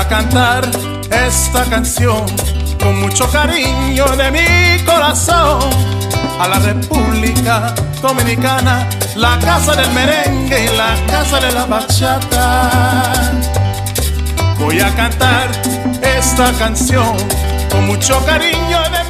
a cantar esta canción con mucho cariño de mi corazón a la República Dominicana, la casa del merengue y la casa de la bachata. Voy a cantar esta canción con mucho cariño de